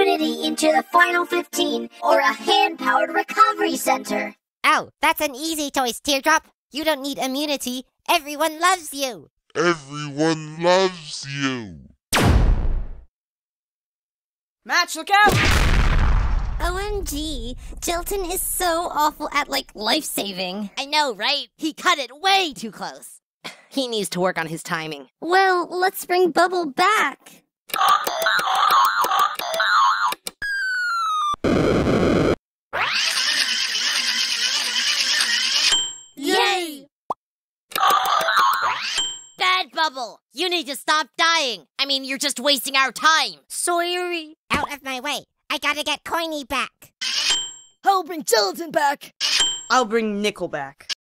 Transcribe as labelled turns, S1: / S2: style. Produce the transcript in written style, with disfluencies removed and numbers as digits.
S1: immunity into the final 15 or a hand-powered recovery center.
S2: Oh, that's an easy choice, Teardrop. You don't need immunity. Everyone loves you.
S3: Everyone loves you.
S4: Match, look out!
S5: OMG, Jilton is so awful at, life-saving.
S2: I know, right? He cut it way too close.
S4: He needs to work on his timing.
S5: Well, let's bring Bubble back.
S2: Yay! Bad Bubble! You need to stop dying. I mean, you're just wasting our time.
S5: Sorry.
S2: Out of my way. I gotta get Coiny back.
S4: I'll bring Gelatin back. I'll bring Nickel back.